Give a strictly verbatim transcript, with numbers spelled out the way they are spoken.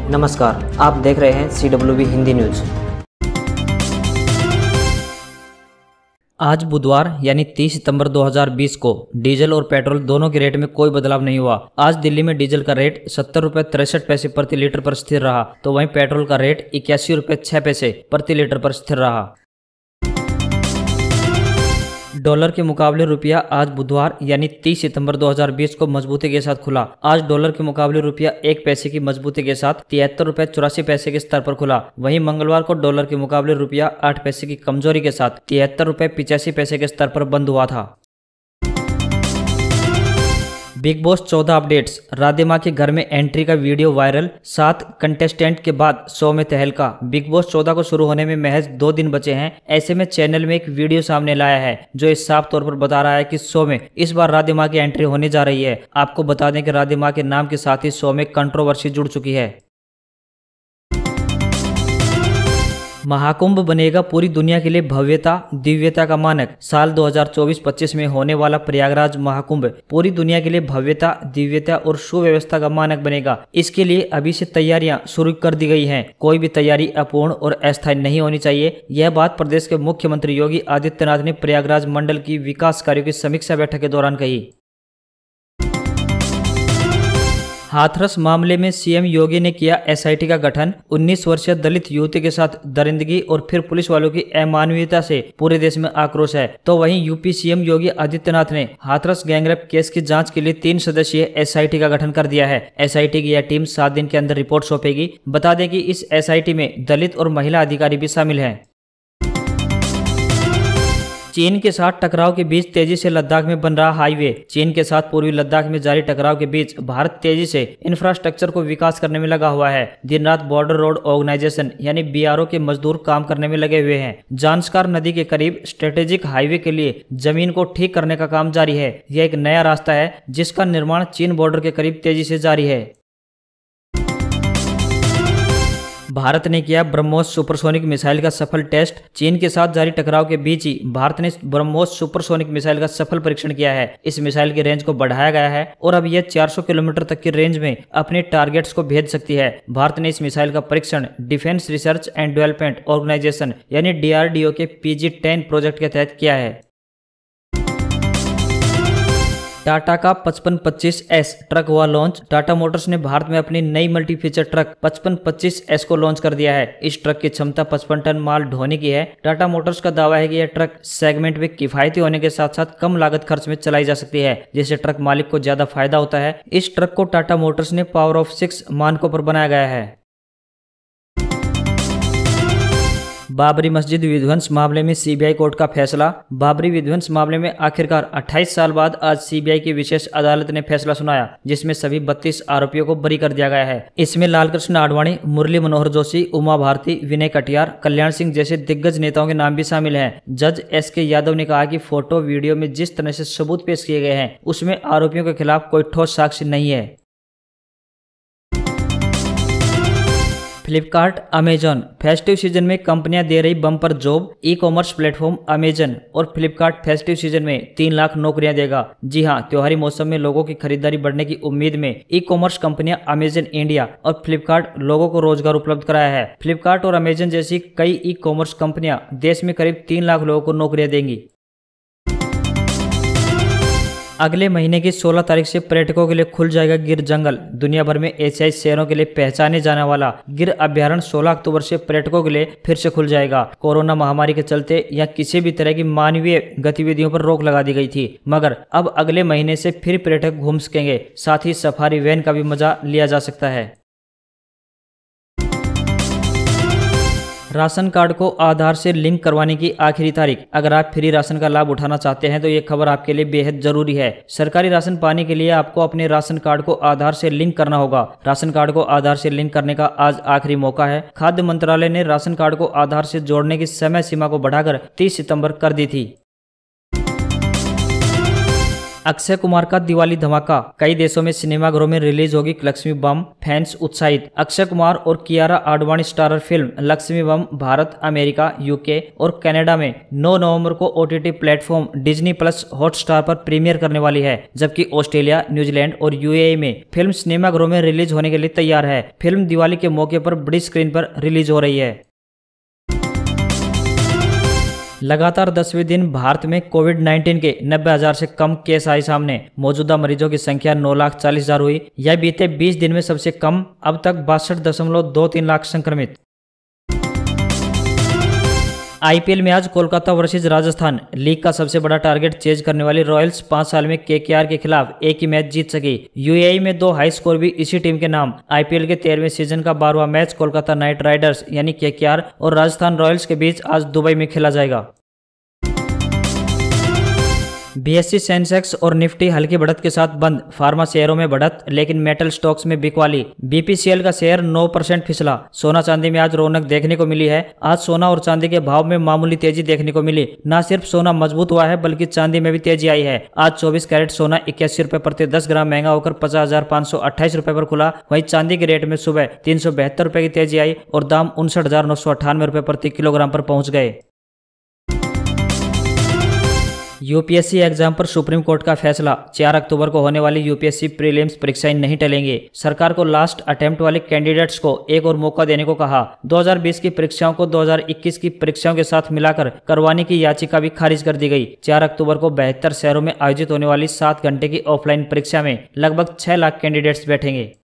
नमस्कार, आप देख रहे हैं C W B Hindi news. आज बुधवार यानी तीस सितंबर दो हज़ार बीस को डीजल और पेट्रोल दोनों के रेट में कोई बदलाव नहीं हुआ। आज दिल्ली में डीजल का रेट सत्तर रुपए तिरसठ पैसे प्रति लीटर पर स्थिर रहा, तो वहीं पेट्रोल का रेट इक्यासी रुपए छह पैसे प्रति लीटर पर स्थिर रहा। डॉलर के मुकाबले रुपया आज बुधवार यानी तीस सितंबर दो हज़ार बीस को मजबूती के साथ खुला। आज डॉलर के मुकाबले रुपया एक पैसे की मजबूती के साथ तिहत्तर रुपए चौरासी पैसे के स्तर पर खुला। वहीं मंगलवार को डॉलर के मुकाबले रुपया आठ पैसे की कमजोरी के साथ तिहत्तर रुपए पिचासी पैसे के स्तर पर बंद हुआ था। बिग बॉस चौदह अपडेट्स। राधे मां के घर में एंट्री का वीडियो वायरल, सात कंटेस्टेंट के बाद शो में तहलका। बिग बॉस चौदह को शुरू होने में महज दो दिन बचे हैं। ऐसे में चैनल में एक वीडियो सामने लाया है जो इस साफ तौर पर बता रहा है कि शो में इस बार राधे मां की एंट्री होने जा रही है। आपको बता दें कि राधे मां के नाम के साथ ही शो में कंट्रोवर्सी जुड़ चुकी है। महाकुंभ बनेगा पूरी दुनिया के लिए भव्यता दिव्यता का मानक। साल दो हज़ार चौबीस पच्चीस में होने वाला प्रयागराज महाकुंभ पूरी दुनिया के लिए भव्यता दिव्यता और सुव्यवस्था का मानक बनेगा। इसके लिए अभी से तैयारियां शुरू कर दी गई हैं। कोई भी तैयारी अपूर्ण और अस्थायी नहीं होनी चाहिए। यह बात प्रदेश के मुख्यमंत्री योगी आदित्यनाथ ने प्रयागराज मंडल की विकास कार्यों की समीक्षा बैठक के दौरान कही। हाथरस मामले में सीएम योगी ने किया एसआईटी का गठन। उन्नीस वर्षीय दलित युवती के साथ दरिंदगी और फिर पुलिस वालों की अमानवीयता से पूरे देश में आक्रोश है। तो वहीं यूपी सीएम योगी आदित्यनाथ ने हाथरस गैंगरेप केस की जांच के लिए तीन सदस्यीय एसआईटी का गठन कर दिया है। एसआईटी की यह टीम सात दिन के अंदर रिपोर्ट सौंपेगी। बता दें कि इस एसआईटी में दलित और महिला अधिकारी भी शामिल हैं। चीन के साथ टकराव के बीच तेजी से लद्दाख में बन रहा हाईवे। चीन के साथ पूर्वी लद्दाख में जारी टकराव के बीच भारत तेजी से इंफ्रास्ट्रक्चर को विकास करने में लगा हुआ है। दिन रात बॉर्डर रोड ऑर्गेनाइजेशन यानी बीआरओ के मजदूर काम करने में लगे हुए हैं। जांस्कार नदी के करीब स्ट्रेटेजिक हाईवे के लिए जमीन को ठीक करने का काम जारी है। यह एक नया रास्ता है जिसका निर्माण चीन बॉर्डर के करीब तेजी से जारी है। भारत ने किया ब्रह्मोस सुपरसोनिक मिसाइल का सफल टेस्ट। चीन के साथ जारी टकराव के बीच ही भारत ने ब्रह्मोस सुपरसोनिक मिसाइल का सफल परीक्षण किया है। इस मिसाइल की रेंज को बढ़ाया गया है और अब यह चार सौ किलोमीटर तक की रेंज में अपने टारगेट्स को भेज सकती है। भारत ने इस मिसाइल का परीक्षण defence research and development organisation यानी डीआरडीओ के पीजी टेन प्रोजेक्ट के तहत किया है। टाटा का पचपन पच्चीस एस ट्रक हुआ लॉन्च। टाटा मोटर्स ने भारत में अपनी नई मल्टी फीचर ट्रक पचपन पच्चीस एस को लॉन्च कर दिया है। इस ट्रक की क्षमता पचपन टन माल ढोने की है। टाटा मोटर्स का दावा है कि यह ट्रक सेगमेंट में किफायती होने के साथ साथ कम लागत खर्च में चलाई जा सकती है, जिससे ट्रक मालिक को ज्यादा फायदा होता है। इस ट्रक को टाटा मोटर्स ने पावर ऑफ सिक्स मानकों पर बनाया गया है। बाबरी मस्जिद विध्वंस मामले में सीबीआई कोर्ट का फैसला। बाबरी विध्वंस मामले में आखिरकार अट्ठाईस साल बाद आज सीबीआई की विशेष अदालत ने फैसला सुनाया, जिसमें सभी बत्तीस आरोपियों को बरी कर दिया गया है। इसमें लालकृष्ण आडवाणी, मुरली मनोहर जोशी, उमा भारती, विनय कटियार, कल्याण सिंह जैसे दिग्गज नेताओं के नाम भी शामिल हैं। जज एस के यादव ने कहा कि फोटो वीडियो में जिस तरह से सबूत पेश किए गए हैं उसमें आरोपियों के खिलाफ कोई ठोस साक्ष्य नहीं है। फ्लिपकार्ट अमेजन फेस्टिव सीजन में कंपनियां दे रही bumper job. E commerce platform Amazon और फ्लिपकार्ट फेस्टिव सीजन में तीन लाख नौकरियां देगा। जी हां, त्योहारी मौसम में लोगों की खरीदारी बढ़ने की उम्मीद में ई कॉमर्स कंपनियां अमेजन इंडिया और फ्लिपकार्ट लोगों को रोजगार उपलब्ध कराया है। फ्लिपकार्ट और अमेजन जैसी कई ई कॉमर्स कंपनियां देश में करीब तीन लाख लोगों को नौकरियां देंगी। अगले महीने की सोलह तारीख से पर्यटकों के लिए खुल जाएगा गिर जंगल। दुनिया भर में एशियाई शेरों के लिए पहचाने जाने वाला गिर अभ्यारण्य सोलह अक्टूबर से पर्यटकों के लिए फिर से खुल जाएगा। कोरोना महामारी के चलते या किसी भी तरह की मानवीय गतिविधियों पर रोक लगा दी गई थी, मगर अब अगले महीने से फिर पर्यटक घूम सकेंगे। साथ ही सफारी वैन का भी मजा लिया जा सकता है। राशन कार्ड को आधार से लिंक करवाने की आखिरी तारीख। अगर आप फ्री राशन का लाभ उठाना चाहते हैं तो ये खबर आपके लिए बेहद जरूरी है। सरकारी राशन पाने के लिए आपको अपने राशन कार्ड को आधार से लिंक करना होगा। राशन कार्ड को आधार से लिंक करने का आज आखिरी मौका है। खाद्य मंत्रालय ने राशन कार्ड को आधार से जोड़ने की समय सीमा को बढ़ाकर तीस सितंबर कर दी थी। अक्षय कुमार का दिवाली धमाका, कई देशों में सिनेमाघरों में रिलीज होगी लक्ष्मी बम, फैंस उत्साहित। अक्षय कुमार और Kiara Advani starrer film Laxmi Bomb Bharat, America, UK और कनाडा में नौ नवंबर को OTT platform Disney plus Hotstar पर प्रीमियर करने वाली है, जबकि ऑस्ट्रेलिया, न्यूजीलैंड और यूएई में फिल्म सिनेमाघरों में रिलीज होने के लिए तैयार है। फिल्म दिवाली के मौके पर बड़ी स्क्रीन पर रिलीज हो रही है। लगातार दसवें दिन भारत में कोविड नाइन्टीन के नब्बे हजार से कम केस आए सामने। मौजूदा मरीजों की संख्या नौ लाख चालीस हजार हुई। यह बीते बीस दिन में सबसे कम। अब तक बासठ दशमलव दो तीन लाख संक्रमित। आईपीएल में आज कोलकाता वर्सेज राजस्थान। लीग का सबसे बड़ा टारगेट चेज करने वाली रॉयल्स पांच साल में केकेआर के खिलाफ एक ही मैच जीत सकी। यूएई में दो हाई स्कोर भी इसी टीम के नाम। आईपीएल के तेरहवें सीजन का बारहवां मैच कोलकाता नाइट राइडर्स यानी केकेआर और राजस्थान रॉयल्स के बीच आज दुबई में खेला जाएगा। बीएसई सेंसेक्स और निफ्टी हल्की बढ़त के साथ बंद। फार्मा शेयरों में बढ़त, लेकिन मेटल स्टॉक्स में बिकवाली। बीपीसीएल का शेयर नौ परसेंट फिसला। सोना चांदी में आज रौनक देखने को मिली है। आज सोना और चांदी के भाव में मामूली तेजी देखने को मिली। न सिर्फ सोना मजबूत हुआ है, बल्कि चांदी में भी तेजी आई है। आज चौबीस कैरेट सोना इक्यासी रुपए प्रति दस ग्राम महंगा होकर पचास हजार पाँच सौ अट्ठाईस रुपए पर खुला। वहीं चांदी के रेट में सुबह तीन सौ बहत्तर रुपए की तेजी आई और दाम उनसठ हजार नौ सौ अट्ठानवे रुपए प्रति किलोग्राम पर पहुंच गए। यूपीएससी एग्जाम पर सुप्रीम कोर्ट का फैसला। चार अक्टूबर को होने वाली यूपीएससी प्रीलिम्स परीक्षाएं नहीं टलेंगे। सरकार को लास्ट अटेम्प्ट वाले कैंडिडेट्स को एक और मौका देने को कहा। दो हज़ार बीस की परीक्षाओं को दो हज़ार इक्कीस की परीक्षाओं के साथ मिलाकर करवाने की याचिका भी खारिज कर दी गई। चार अक्टूबर को बहत्तर शहरों में आयोजित होने वाली सात घंटे की ऑफलाइन परीक्षा में लगभग छह लाख कैंडिडेट्स बैठेंगे।